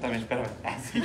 también, espérame. Ah, sí.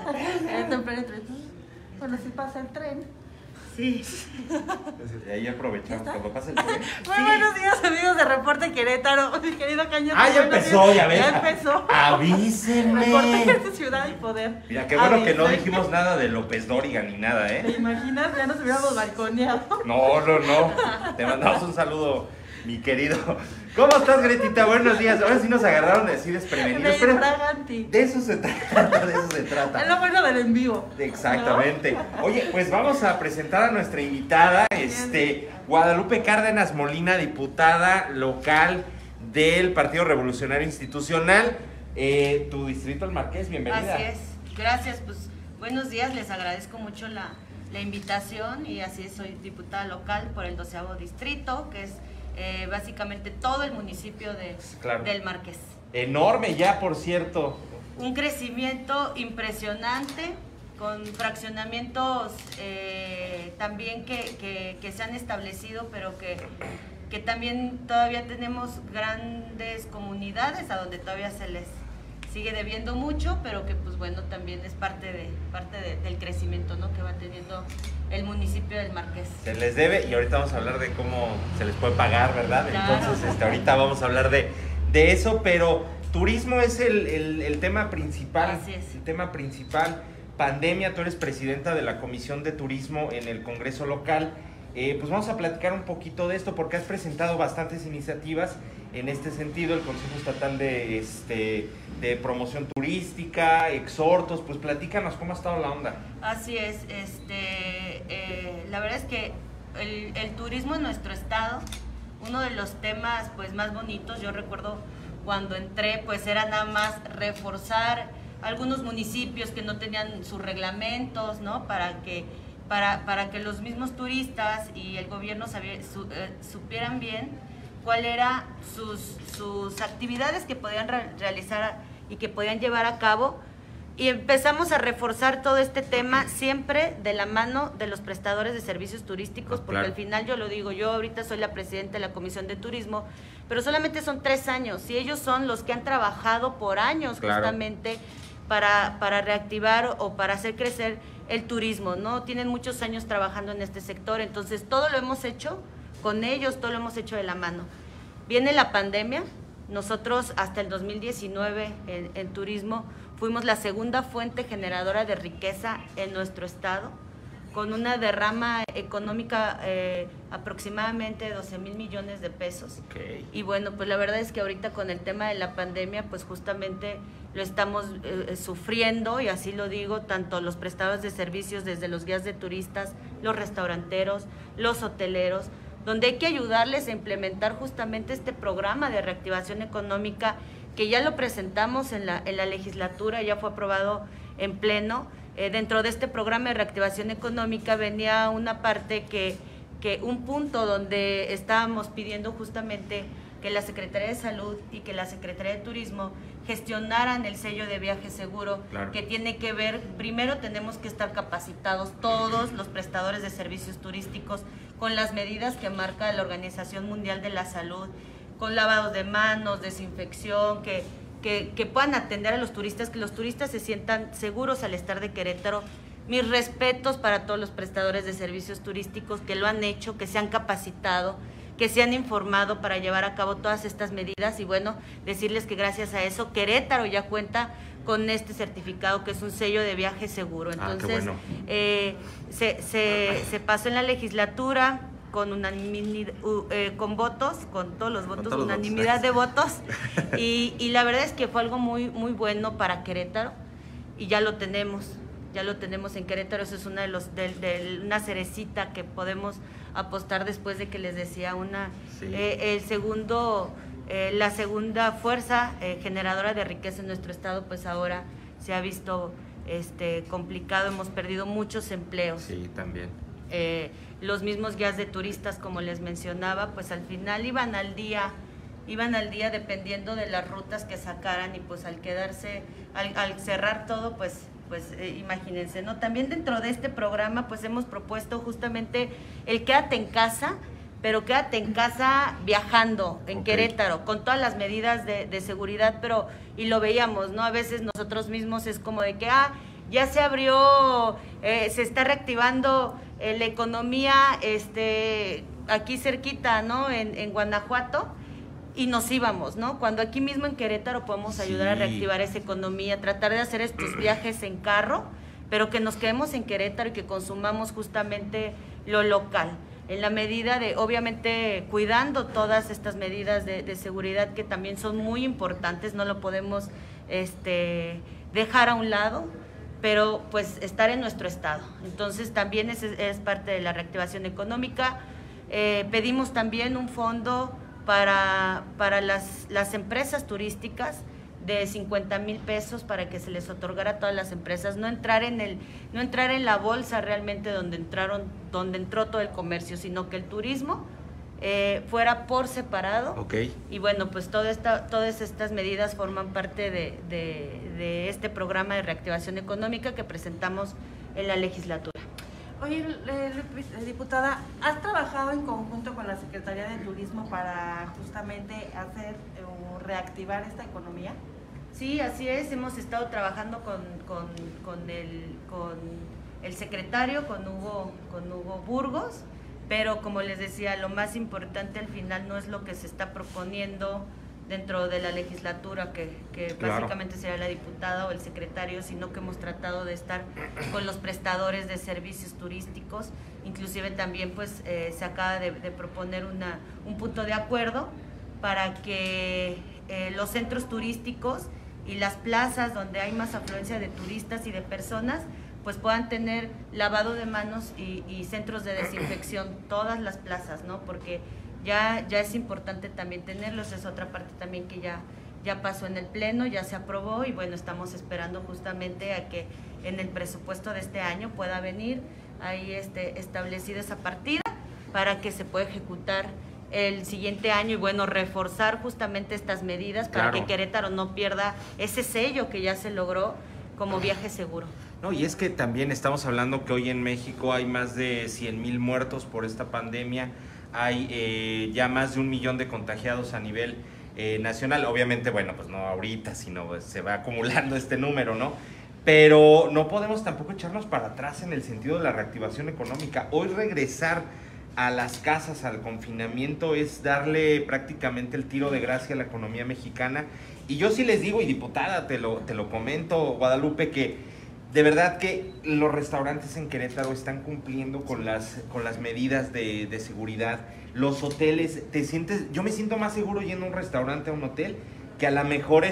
Bueno, si pasa el tren. Sí. Y ahí aprovechamos cuando pase el tren. Muy buenos días, amigos de Reporte Querétaro. Mi querido Cañón. Ah, ya empezó, ya ves. Ya empezó. Avísenme. Reporte de Ciudad y Poder. Mira, qué bueno que no dijimos nada de López Dóriga ni nada, ¿Te imaginas? Ya nos hubiéramos balconeado. No. Te mandamos un saludo, mi querido. ¿Cómo estás, Gretita? Buenos días. Ahora sí nos agarraron así desprevenidos. Pero de eso se trata, Es lo bueno del en vivo. Exactamente. ¿No? Oye, pues vamos a presentar a nuestra invitada, Guadalupe Cárdenas Molina, diputada local del Partido Revolucionario Institucional. Tu distrito, el Marqués, bienvenida. Así es. Gracias, pues buenos días. Les agradezco mucho la invitación y así es, soy diputada local por el 12º distrito, que es básicamente todo el municipio del Marqués. Enorme ya, por cierto. Un crecimiento impresionante, con fraccionamientos también que se han establecido, pero que también todavía tenemos grandes comunidades a donde todavía se les sigue debiendo mucho, pero que pues bueno, también es parte del crecimiento, ¿no?, que va teniendo el municipio del Marqués. Se les debe y ahorita vamos a hablar de cómo se les puede pagar, ¿verdad? Claro. Entonces ahorita vamos a hablar de eso, pero turismo es el tema principal. Así es. El tema principal. Pandemia, tú eres presidenta de la Comisión de Turismo en el Congreso local. Pues vamos a platicar un poquito de esto porque has presentado bastantes iniciativas en este sentido, el Consejo Estatal de Promoción Turística, exhortos, pues platícanos cómo ha estado la onda. Así es, la verdad es que el turismo en nuestro estado, uno de los temas pues más bonitos, yo recuerdo cuando entré, pues era nada más reforzar algunos municipios que no tenían sus reglamentos, ¿no?, para que los mismos turistas y el gobierno supieran bien cuál era sus actividades que podían realizar y que podían llevar a cabo, y empezamos a reforzar todo este tema siempre de la mano de los prestadores de servicios turísticos, porque al final yo lo digo, yo ahorita soy la presidenta de la Comisión de Turismo, pero solamente son 3 años y ellos son los que han trabajado por años justamente para reactivar o para hacer crecer el turismo, ¿no? Tienen muchos años trabajando en este sector, entonces todo lo hemos hecho con ellos, todo lo hemos hecho de la mano. Viene la pandemia, nosotros hasta el 2019 en turismo fuimos la segunda fuente generadora de riqueza en nuestro estado, con una derrama económica aproximadamente de 12,000 millones de pesos. Okay. Y bueno, pues la verdad es que ahorita con el tema de la pandemia, pues justamente lo estamos sufriendo, y así lo digo, tanto los prestadores de servicios, desde los guías de turistas, los restauranteros, los hoteleros, donde hay que ayudarles a implementar justamente este programa de reactivación económica que ya lo presentamos en la legislatura, ya fue aprobado en pleno. Dentro de este programa de reactivación económica venía una parte un punto donde estábamos pidiendo justamente que la Secretaría de Salud y que la Secretaría de Turismo gestionaran el sello de viaje seguro, que tiene que ver, primero tenemos que estar capacitados todos los prestadores de servicios turísticos con las medidas que marca la Organización Mundial de la Salud, con lavado de manos, desinfección, que puedan atender a los turistas, que los turistas se sientan seguros al estar de Querétaro. Mis respetos para todos los prestadores de servicios turísticos que lo han hecho, que se han capacitado, que se han informado para llevar a cabo todas estas medidas, y bueno, decirles que gracias a eso Querétaro ya cuenta con este certificado que es un sello de viaje seguro. Entonces, se pasó en la legislatura con unanimidad, con votos, con todos los votos, unanimidad de votos, y la verdad es que fue algo muy, muy bueno para Querétaro, y ya lo tenemos en Querétaro. Eso es una una cerecita que podemos apostar después de que les decía la segunda fuerza generadora de riqueza en nuestro estado, pues ahora se ha visto complicado, hemos perdido muchos empleos. Sí, también. Los mismos guías de turistas, como les mencionaba, pues al final iban al día dependiendo de las rutas que sacaran, y pues al cerrar todo, pues imagínense, ¿no? También dentro de este programa pues hemos propuesto justamente el quédate en casa, pero quédate en casa viajando en Querétaro, con todas las medidas de seguridad, pero, y lo veíamos, ¿no? A veces nosotros mismos es como de que, ya se abrió, se está reactivando la economía aquí cerquita, ¿no? En Guanajuato, y nos íbamos, ¿no? Cuando aquí mismo en Querétaro podemos ayudar a reactivar esa economía, tratar de hacer estos viajes en carro, pero que nos quedemos en Querétaro y que consumamos justamente lo local, en la medida de, obviamente, cuidando todas estas medidas de seguridad que también son muy importantes, no lo podemos dejar a un lado, pero pues estar en nuestro estado. Entonces también es parte de la reactivación económica. Pedimos también un fondo para las empresas turísticas de 50,000 pesos para que se les otorgara a todas las empresas, no entrar en la bolsa realmente donde entró todo el comercio, sino que el turismo fuera por separado. Y bueno, pues todas estas medidas forman parte de este programa de reactivación económica que presentamos en la legislatura. Oye, diputada, ¿has trabajado en conjunto con la Secretaría de Turismo para justamente hacer o reactivar esta economía? Sí, así es, hemos estado trabajando con el secretario, con Hugo Burgos, pero como les decía, lo más importante al final no es lo que se está proponiendo dentro de la legislatura, que básicamente será la diputada o el secretario, sino que hemos tratado de estar con los prestadores de servicios turísticos, inclusive también pues se acaba de proponer un punto de acuerdo para que los centros turísticos y las plazas donde hay más afluencia de turistas y de personas pues puedan tener lavado de manos y centros de desinfección, todas las plazas, ¿no? Porque ya es importante también tenerlos, es otra parte también que ya pasó en el Pleno, ya se aprobó y bueno, estamos esperando justamente a que en el presupuesto de este año pueda venir ahí establecida esa partida para que se pueda ejecutar el siguiente año y bueno, reforzar justamente estas medidas para que Querétaro no pierda ese sello que ya se logró como viaje seguro. No, y es que también estamos hablando que hoy en México hay más de 100,000 muertos por esta pandemia, hay ya más de 1 millón de contagiados a nivel nacional, obviamente, bueno, pues no ahorita, sino pues, se va acumulando este número, ¿no? Pero no podemos tampoco echarnos para atrás en el sentido de la reactivación económica. Hoy regresar a las casas, al confinamiento, es darle prácticamente el tiro de gracia a la economía mexicana. Y yo sí les digo, y diputada, te lo comento, Guadalupe, que de verdad que los restaurantes en Querétaro están cumpliendo con las medidas de seguridad. Los hoteles, yo me siento más seguro yendo a un restaurante, a un hotel, que a lo mejor,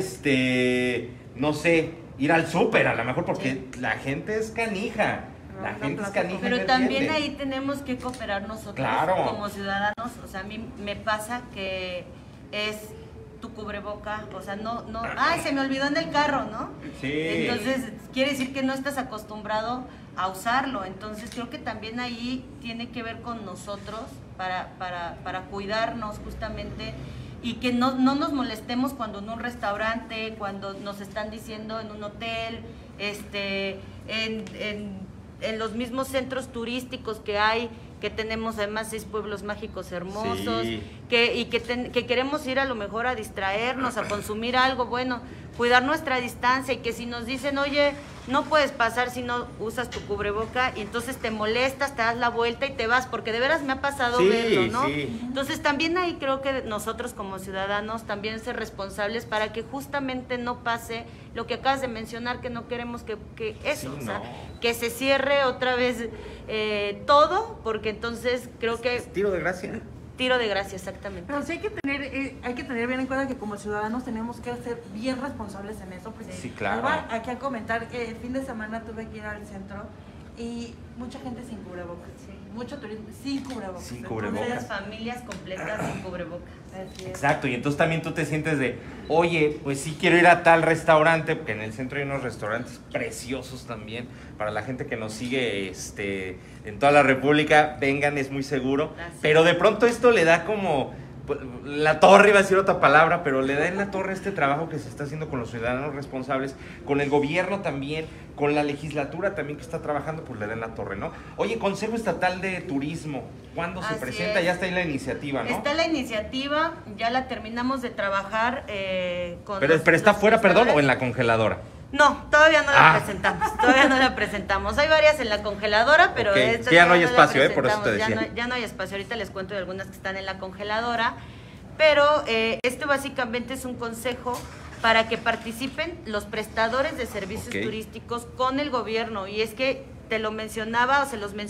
no sé, ir al súper, a lo mejor, porque la gente es canija. La gente es canija. Pero también ahí tenemos que cooperar nosotros como ciudadanos. O sea, a mí me pasa que es tu cubreboca, o sea, no, ¡ay, se me olvidó en el carro!, ¿no? Sí. Entonces, quiere decir que no estás acostumbrado a usarlo. Entonces, creo que también ahí tiene que ver con nosotros para cuidarnos justamente y que no nos molestemos cuando en un restaurante, cuando nos están diciendo en un hotel, en los mismos centros turísticos que tenemos además 6 pueblos mágicos hermosos, sí. que queremos ir a lo mejor a distraernos, a consumir algo, bueno, cuidar nuestra distancia y que si nos dicen, oye, no puedes pasar si no usas tu cubreboca y entonces te molestas, te das la vuelta y te vas, porque de veras me ha pasado verlo, ¿no? Sí. Entonces también ahí creo que nosotros como ciudadanos también ser responsables para que justamente no pase lo que acabas de mencionar, que no queremos que eso, sí, o sea, que se cierre otra vez todo, porque entonces creo que... Tiro de gracia. Tiro de gracia, exactamente. Pero sí hay que tener bien en cuenta que como ciudadanos tenemos que ser bien responsables en eso. Porque sí, claro. Voy aquí a comentar que el fin de semana tuve que ir al centro y mucha gente sin cubrebocas. Sí. Mucho turismo sin cubrebocas. Sin cubrebocas. Entonces, familias completas sin cubrebocas. Exacto, y entonces también tú te sientes de, oye, pues sí quiero ir a tal restaurante, porque en el centro hay unos restaurantes preciosos también, para la gente que nos sigue en toda la República, vengan, es muy seguro, pero de pronto esto le da como la torre, iba a decir otra palabra, pero le da en la torre a este trabajo que se está haciendo con los ciudadanos responsables, con el gobierno también, con la legislatura también que está trabajando, pues le da en la torre, ¿no? Oye, Consejo Estatal de Turismo, ¿cuándo se presenta? Ya está ahí la iniciativa, ¿no? Está la iniciativa, ya la terminamos de trabajar con Pero está fuera, perdón, ¿o en la congeladora? No, todavía no la presentamos, Hay varias en la congeladora, pero esta ya no hay espacio, por eso te decía. Ya no hay espacio, ahorita les cuento de algunas que están en la congeladora, pero esto básicamente es un consejo para que participen los prestadores de servicios turísticos con el gobierno, y es que se los mencionaba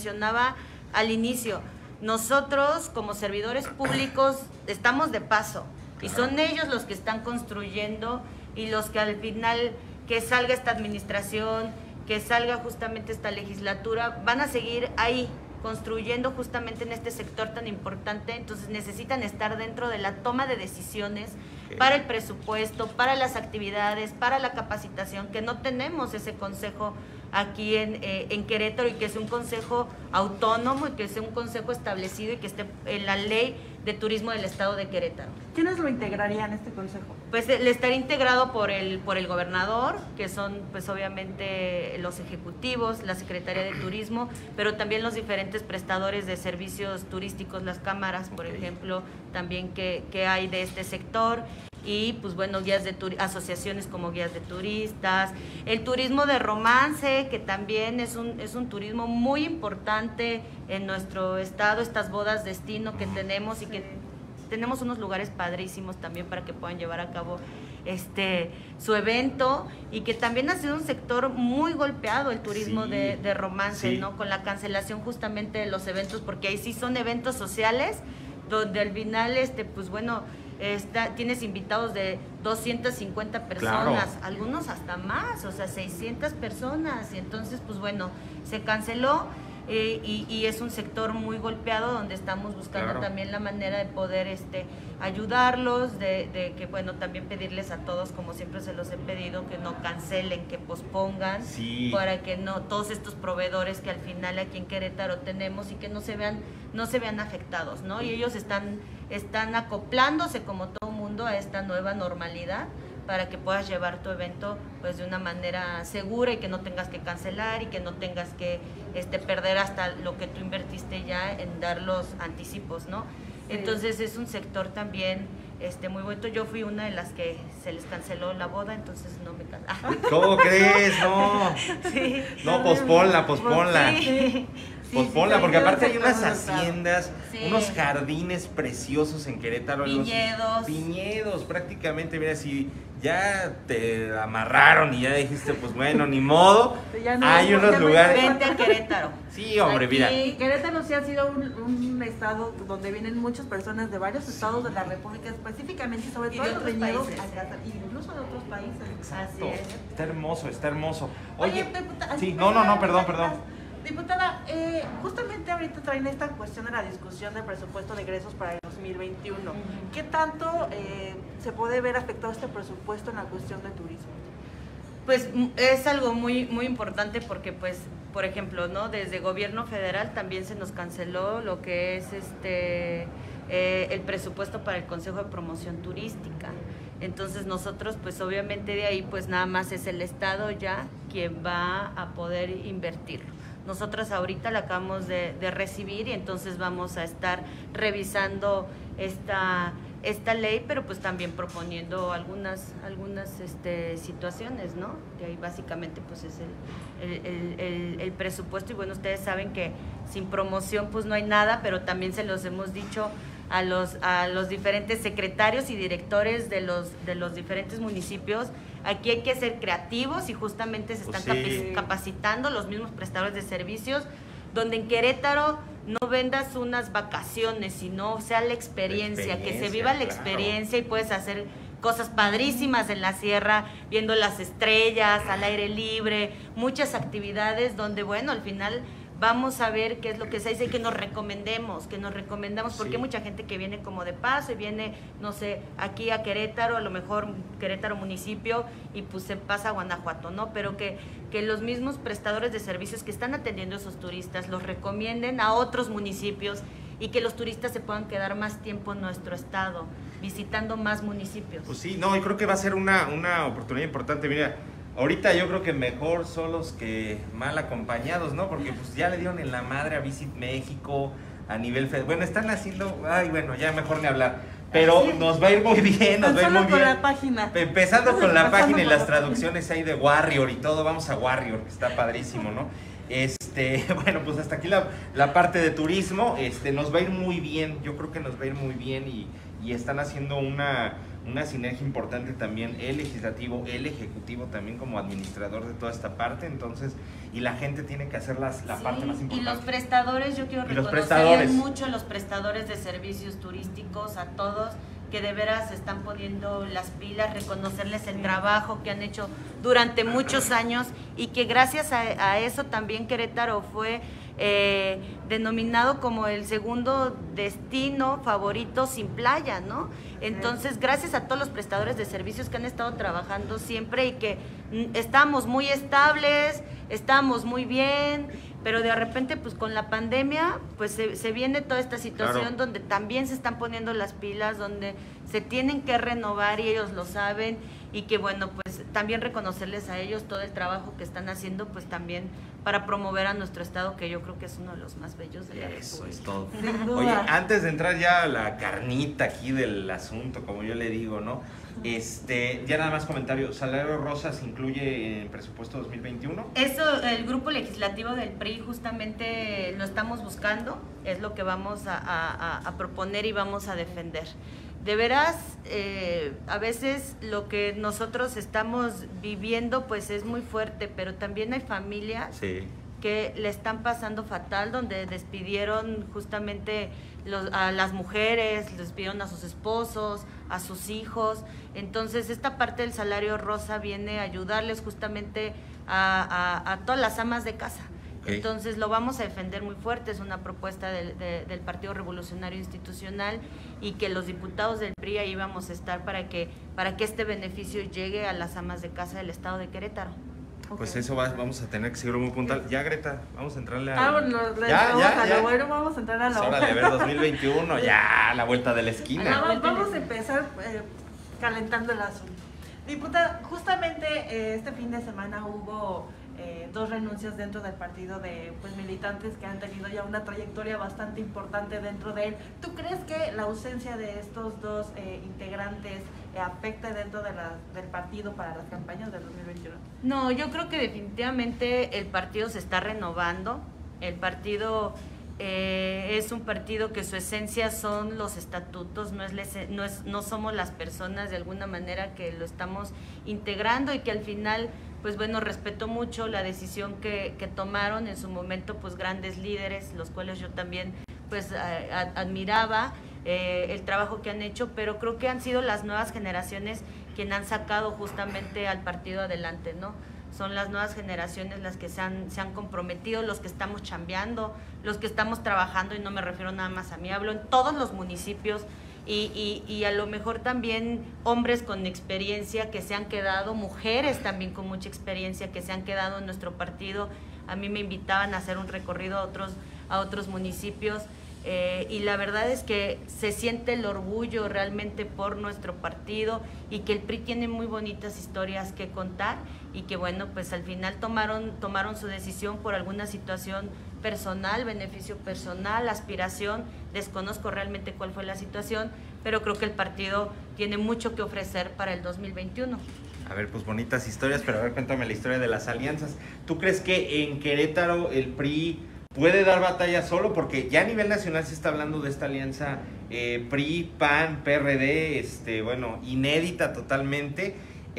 al inicio, nosotros como servidores públicos estamos de paso, y son ellos los que están construyendo y los que al final que salga esta administración, que salga justamente esta legislatura, van a seguir ahí construyendo justamente en este sector tan importante, entonces necesitan estar dentro de la toma de decisiones para el presupuesto, para las actividades, para la capacitación, que no tenemos ese consejo aquí en Querétaro, y que es un consejo autónomo y que es un consejo establecido y que esté en la ley de turismo del estado de Querétaro. ¿Quiénes lo integrarían este consejo? Pues le estaría integrado por el gobernador, que son pues obviamente los ejecutivos, la Secretaría de Turismo, pero también los diferentes prestadores de servicios turísticos, las cámaras, por ejemplo, también que hay de este sector, y pues bueno, asociaciones como guías de turistas, el turismo de romance, que también es un turismo muy importante en nuestro estado, estas bodas destino que tenemos, y que tenemos unos lugares padrísimos también para que puedan llevar a cabo su evento, y que también ha sido un sector muy golpeado el turismo de romance, ¿no? Con la cancelación justamente de los eventos, porque ahí sí son eventos sociales donde al final pues bueno, tienes invitados de 250 personas, algunos hasta más, o sea, 600 personas, y entonces pues bueno, se canceló. Y es un sector muy golpeado, donde estamos buscando también la manera de poder ayudarlos, de que bueno, también pedirles a todos, como siempre se los he pedido, que no cancelen, que pospongan, para que no todos estos proveedores que al final aquí en Querétaro tenemos, y que no se vean afectados, ¿no? Y ellos están acoplándose como todo mundo a esta nueva normalidad, para que puedas llevar tu evento pues de una manera segura, y que no tengas que cancelar, y que no tengas que perder hasta lo que tú invertiste ya en dar los anticipos, ¿no? Entonces es un sector también muy bonito. Yo fui una de las que se les canceló la boda, entonces no me casé. ¿Cómo crees? No. Sí. No, posponla. Sí. Posponla, porque aparte hay unas haciendas, unos jardines preciosos en Querétaro. Viñedos, prácticamente, mira, si ya te amarraron y ya dijiste, pues bueno, ni modo, hay unos lugares. Vente a Querétaro. Sí, hombre, mira. Querétaro sí ha sido un estado donde vienen muchas personas de varios estados de la República, específicamente, y sobre todo de otros países, incluso de otros países. Exacto. Está hermoso. Oye, perdón. Diputada, justamente ahorita traen esta cuestión de la discusión del presupuesto de egresos para el 2021. ¿Qué tanto se puede ver afectado este presupuesto en la cuestión de turismo? Pues es algo muy muy importante, porque pues, por ejemplo, ¿no? Desde gobierno federal también se nos canceló lo que es el presupuesto para el Consejo de Promoción Turística. Entonces nosotros pues obviamente de ahí pues nada más es el Estado ya quien va a poder invertirlo. Nosotras ahorita la acabamos de recibir, y entonces vamos a estar revisando esta ley, pero pues también proponiendo algunas situaciones, ¿no? Que ahí básicamente pues es el presupuesto, y bueno, ustedes saben que sin promoción pues no hay nada, pero también se los hemos dicho a los diferentes secretarios y directores de los diferentes municipios. Aquí hay que ser creativos, y justamente se están capacitando los mismos prestadores de servicios, donde en Querétaro no vendas unas vacaciones, sino sea la experiencia, que se viva la experiencia, y puedes hacer cosas padrísimas en la sierra, viendo las estrellas, al aire libre, muchas actividades donde, bueno, al final vamos a ver qué es lo que se dice, que nos recomendamos, porque hay mucha gente que viene como de paso y viene, no sé, aquí a Querétaro, a lo mejor Querétaro municipio, y pues se pasa a Guanajuato, ¿no? Pero que los mismos prestadores de servicios que están atendiendo a esos turistas los recomienden a otros municipios, y que los turistas se puedan quedar más tiempo en nuestro estado, visitando más municipios. Pues sí, no, yo creo que va a ser una oportunidad importante. Mira, ahorita yo creo que mejor solos que mal acompañados, ¿no? Porque pues ya le dieron en la madre a Visit México a nivel federal. Bueno, están haciendo, bueno, ya mejor ni hablar. Pero nos va a ir muy bien, nos va a ir muy bien. Con la página. Empezando con la página y las traducciones ahí de Warrior y todo, vamos a Warrior, que está padrísimo, ¿no? Bueno, pues hasta aquí la parte de turismo, nos va a ir muy bien, yo creo que nos va a ir muy bien y están haciendo una sinergia importante también, el legislativo, el ejecutivo también como administrador de toda esta parte, entonces, y la gente tiene que hacer la parte más importante. Y los prestadores, yo quiero reconocerles mucho a los prestadores de servicios turísticos, a todos, que de veras están poniendo las pilas, reconocerles el trabajo que han hecho durante muchos años y que gracias a eso también Querétaro fue denominado como el segundo destino favorito sin playa, ¿no? Entonces, gracias a todos los prestadores de servicios que han estado trabajando siempre y que estamos muy estables, estamos muy bien, pero de repente pues con la pandemia pues se viene toda esta situación, claro, donde también se están poniendo las pilas, donde se tienen que renovar y ellos lo saben y que bueno, pues también reconocerles a ellos todo el trabajo que están haciendo pues también para promover a nuestro estado, que yo creo que es uno de los más bellos de la República. Eso es todo. Oye, antes de entrar ya a la carnita aquí del asunto, como yo le digo, ¿no? Ya nada más comentario, ¿salario rosa se incluye en presupuesto 2021? Eso, el grupo legislativo del PRI justamente lo estamos buscando, es lo que vamos a proponer y vamos a defender. De veras, a veces lo que nosotros estamos viviendo pues es muy fuerte, pero también hay familias que le están pasando fatal, donde despidieron justamente a las mujeres, despidieron a sus esposos, a sus hijos. Entonces esta parte del salario rosa viene a ayudarles justamente a todas las amas de casa. Entonces lo vamos a defender muy fuerte, es una propuesta del Partido Revolucionario Institucional y que los diputados del PRI ahí vamos a estar para que este beneficio llegue a las amas de casa del estado de Querétaro. Pues eso vamos a tener que seguirlo muy puntual. Ya, Greta, vamos a entrarle a... Bueno, vamos a entrar a la hora de ver 2021, ya, la vuelta de la esquina. Vamos a empezar calentando el asunto. Diputada, justamente este fin de semana hubo dos renuncias dentro del partido de militantes que han tenido ya una trayectoria bastante importante dentro de él. ¿Tú crees que la ausencia de estos dos integrantes afecte dentro del partido para las campañas del 2021? No, yo creo que definitivamente el partido se está renovando. El partido es un partido que su esencia son los estatutos, no somos las personas de alguna manera que lo estamos integrando y que al final pues bueno, respeto mucho la decisión que tomaron en su momento pues grandes líderes, los cuales yo también pues admiraba el trabajo que han hecho, pero creo que han sido las nuevas generaciones quienes han sacado justamente al partido adelante, ¿no? Son las nuevas generaciones las que se han comprometido, los que estamos chambeando, los que estamos trabajando, y no me refiero nada más a mí, hablo en todos los municipios, y a lo mejor también hombres con experiencia que se han quedado, mujeres también con mucha experiencia que se han quedado en nuestro partido. A mí me invitaban a hacer un recorrido a otros municipios, y la verdad es que se siente el orgullo realmente por nuestro partido y que el PRI tiene muy bonitas historias que contar y que bueno, pues al final tomaron su decisión por alguna situación personal, beneficio personal, aspiración, desconozco realmente cuál fue la situación, pero creo que el partido tiene mucho que ofrecer para el 2021. A ver, pues bonitas historias, pero a ver, cuéntame la historia de las alianzas. ¿Tú crees que en Querétaro el PRI puede dar batalla solo? Porque ya a nivel nacional se está hablando de esta alianza PRI, PAN, PRD, inédita totalmente.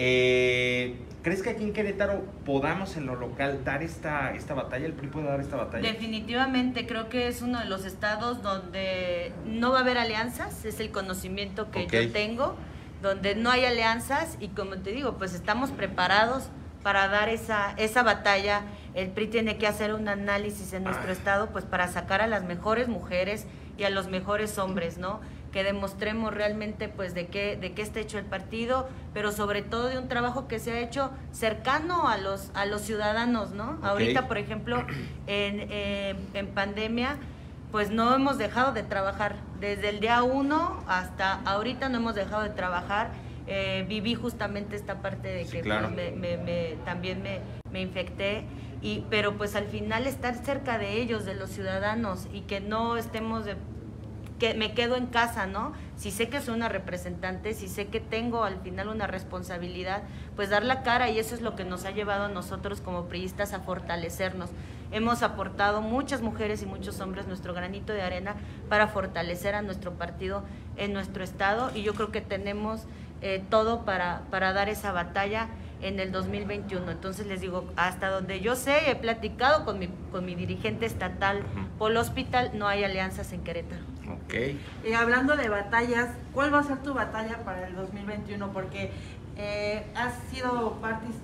¿Crees que aquí en Querétaro podamos en lo local dar esta batalla? ¿El PRI puede dar esta batalla? Definitivamente, creo que es uno de los estados donde no va a haber alianzas, es el conocimiento que yo tengo, donde no hay alianzas y como te digo, pues estamos preparados para dar esa batalla. El PRI tiene que hacer un análisis en nuestro estado pues para sacar a las mejores mujeres y a los mejores hombres, ¿no? Que demostremos realmente pues de qué está hecho el partido, pero sobre todo de un trabajo que se ha hecho cercano a los ciudadanos, ¿no? Ahorita, por ejemplo, en pandemia, pues no hemos dejado de trabajar. Desde el día 1 hasta ahorita no hemos dejado de trabajar. Viví justamente esta parte de que claro. también me infecté, pero pues al final estar cerca de ellos, de los ciudadanos, y que no estemos que me quedo en casa, ¿no? Si sé que soy una representante, si sé que tengo al final una responsabilidad, pues dar la cara, y eso es lo que nos ha llevado a nosotros como priistas a fortalecernos. Hemos aportado muchas mujeres y muchos hombres nuestro granito de arena para fortalecer a nuestro partido en nuestro estado, y yo creo que tenemos todo para dar esa batalla en el 2021. Entonces les digo, hasta donde yo sé, he platicado con mi dirigente estatal, Polo Hospital, no hay alianzas en Querétaro. Ok. Y hablando de batallas, ¿cuál va a ser tu batalla para el 2021? Porque has sido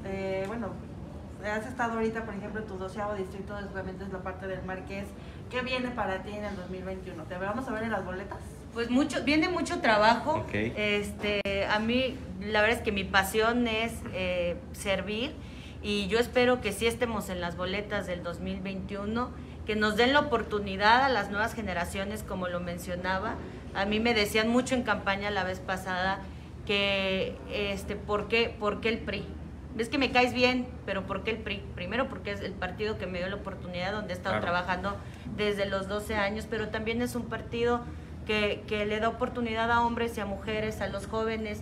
has estado ahorita, por ejemplo, en tu 12º distrito, obviamente es la parte del Marqués. ¿Qué viene para ti en el 2021? ¿Te vamos a ver en las boletas? Pues viene mucho trabajo. Okay. A mí la verdad es que mi pasión es servir, y yo espero que sí estemos en las boletas del 2021, que nos den la oportunidad a las nuevas generaciones, como lo mencionaba. A mí me decían mucho en campaña la vez pasada que ¿por qué el PRI? Ves que me caes bien, pero ¿por qué el PRI? Primero porque es el partido que me dio la oportunidad, donde he estado trabajando desde los 12 años, pero también es un partido que le da oportunidad a hombres y a mujeres, a los jóvenes,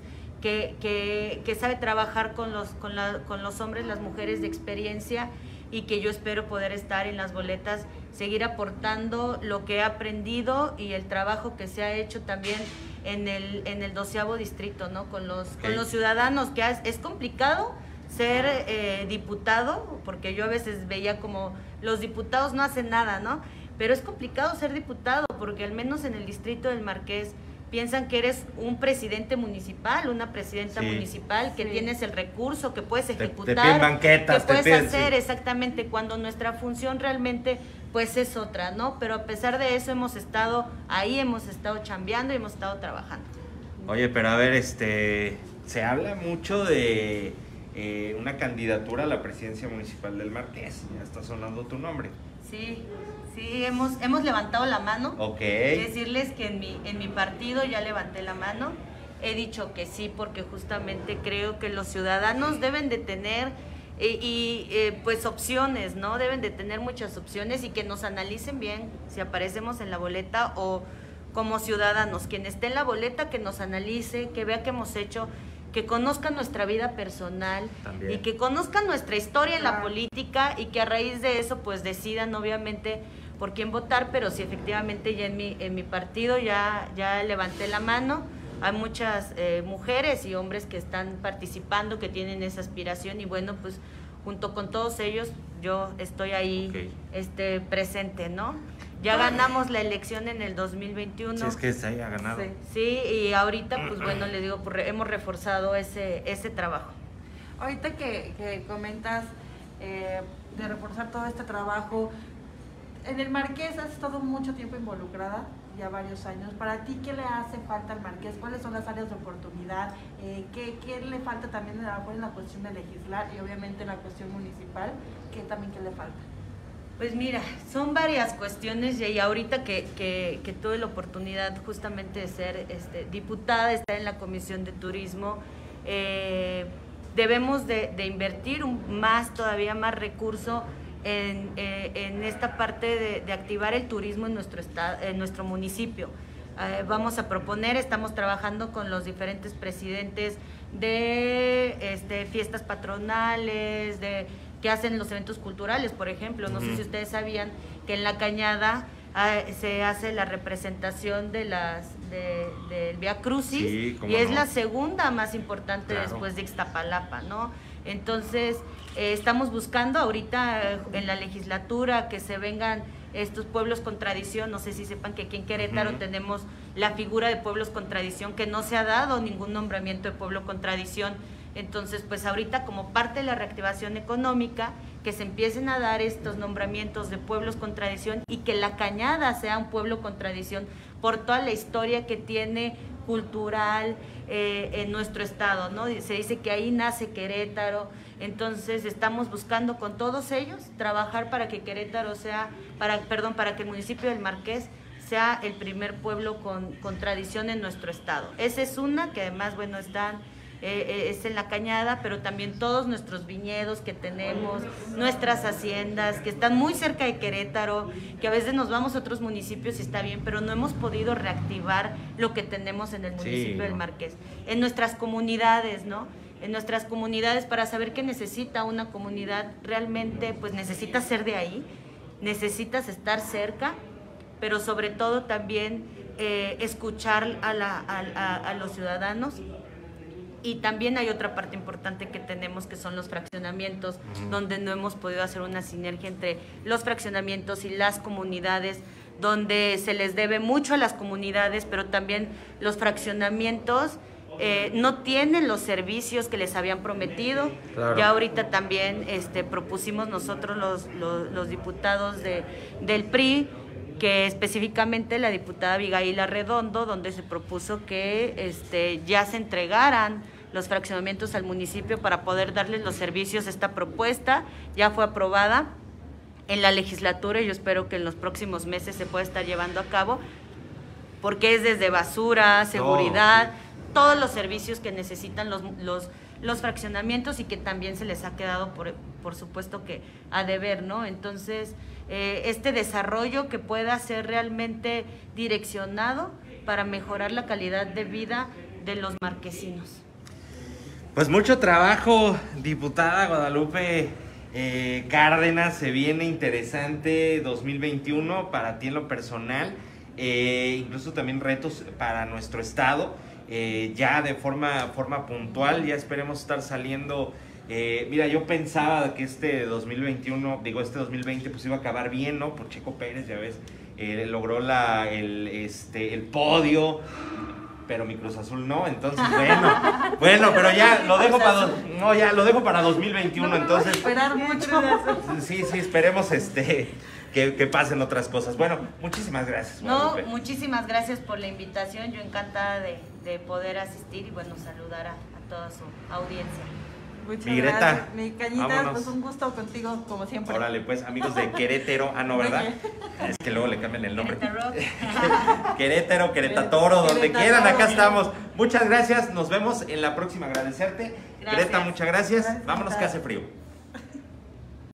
que sabe trabajar con los hombres, las mujeres de experiencia, y que yo espero poder estar en las boletas, seguir aportando lo que he aprendido y el trabajo que se ha hecho también en el 12º distrito, ¿no? Con los ciudadanos, que es complicado ser diputado, porque yo a veces veía como los diputados no hacen nada, ¿no? Pero es complicado ser diputado, porque al menos en el distrito del Marqués piensan que eres un presidente municipal, una presidenta municipal, que tienes el recurso, que puedes ejecutar, te piden banquetas, que puedes hacer exactamente, cuando nuestra función realmente pues es otra, ¿no? Pero a pesar de eso hemos estado ahí, hemos estado chambeando y hemos estado trabajando. Oye, pero a ver, se habla mucho de una candidatura a la presidencia municipal del Marqués. Ya está sonando tu nombre. Sí, hemos levantado la mano. Ok. Decirles que en mi partido ya levanté la mano. He dicho que sí, porque justamente creo que los ciudadanos deben de tener pues opciones, ¿no? Deben de tener muchas opciones, y que nos analicen bien si aparecemos en la boleta, o como ciudadanos, quien esté en la boleta, que nos analice, que vea qué hemos hecho, que conozcan nuestra vida personal también, y que conozcan nuestra historia en la política, y que a raíz de eso pues decidan obviamente por quién votar. Pero sí, efectivamente ya en mi partido ya levanté la mano. Hay muchas mujeres y hombres que están participando, que tienen esa aspiración, y bueno, pues junto con todos ellos yo estoy ahí presente, ¿no? Ya ganamos la elección en el 2021. Sí, es que se haya ganado. Sí, y ahorita, pues bueno, les digo, hemos reforzado ese trabajo. Ahorita que comentas de reforzar todo este trabajo, en el Marqués has estado mucho tiempo involucrada, ya varios años. ¿Para ti qué le hace falta al Marqués? ¿Cuáles son las áreas de oportunidad? ¿Qué le falta también en la cuestión de legislar, y obviamente en la cuestión municipal? ¿Qué le falta? Pues mira, son varias cuestiones, y ahorita que tuve la oportunidad justamente de ser diputada, estar en la Comisión de Turismo, debemos de invertir todavía más recurso en esta parte de activar el turismo en nuestro estado, en nuestro municipio. Vamos a proponer, estamos trabajando con los diferentes presidentes de fiestas patronales, que hacen los eventos culturales, por ejemplo. No sé si ustedes sabían que en La Cañada se hace la representación del Vía Crucis, y es la segunda más importante después de Ixtapalapa, ¿no? Entonces, estamos buscando ahorita en la legislatura que se vengan estos pueblos con tradición. No sé si sepan que aquí en Querétaro tenemos la figura de pueblos con tradición, que no se ha dado ningún nombramiento de pueblo con tradición. Entonces, pues ahorita, como parte de la reactivación económica, que se empiecen a dar estos nombramientos de pueblos con tradición, y que La Cañada sea un pueblo con tradición por toda la historia que tiene cultural en nuestro estado, ¿no? Se dice que ahí nace Querétaro, Entonces estamos buscando con todos ellos trabajar para que Querétaro sea, para que el municipio del Marqués sea el primer pueblo con tradición en nuestro estado. Esa es una, que además, bueno, es en la Cañada, pero también todos nuestros viñedos que tenemos, nuestras haciendas, que están muy cerca de Querétaro, que a veces nos vamos a otros municipios y está bien, pero no hemos podido reactivar lo que tenemos en el municipio del Marqués. En nuestras comunidades, ¿no? En nuestras comunidades, para saber qué necesita una comunidad, realmente pues necesitas ser de ahí, necesitas estar cerca, pero sobre todo también escuchar a los ciudadanos. Y también hay otra parte importante que tenemos, que son los fraccionamientos, donde no hemos podido hacer una sinergia entre los fraccionamientos y las comunidades, donde se les debe mucho a las comunidades, pero también los fraccionamientos no tienen los servicios que les habían prometido. Claro. Ya ahorita también propusimos nosotros los diputados del PRI, que específicamente la diputada Abigail Arredondo, donde se propuso que ya se entregaran los fraccionamientos al municipio para poder darles los servicios. Esta propuesta ya fue aprobada en la legislatura y yo espero que en los próximos meses se pueda estar llevando a cabo, porque es desde basura, seguridad, todos los servicios que necesitan los fraccionamientos y que también se les ha quedado, por supuesto, que a deber, ¿no? Entonces, este desarrollo que pueda ser realmente direccionado para mejorar la calidad de vida de los marquesinos. Pues mucho trabajo, diputada Guadalupe Cárdenas. Se viene interesante 2021 para ti en lo personal, incluso también retos para nuestro estado, ya de forma puntual. Ya esperemos estar saliendo. Mira, yo pensaba que este 2020 pues iba a acabar bien, ¿no? Por Checo Pérez, ya ves, logró el podio, pero mi Cruz Azul no. Entonces, bueno, pero ya lo dejo para 2021. No, entonces esperar mucho. Sí, esperemos que pasen otras cosas. Bueno, muchísimas gracias, Guadalupe. No, muchísimas gracias por la invitación. Yo encantada de poder asistir y bueno, saludar a toda su audiencia. Muchas Greta, gracias. Mi Cañita, vámonos. pues un gusto contigo, como siempre. Órale, pues, amigos de Querétaro. Ah, no, ¿verdad? Es que luego le cambian el nombre. Querétaro, Querétaro, donde quieran, acá estamos. Muchas gracias, nos vemos en la próxima. Agradecerte. Gracias. Greta, muchas gracias. Vámonos, que hace frío.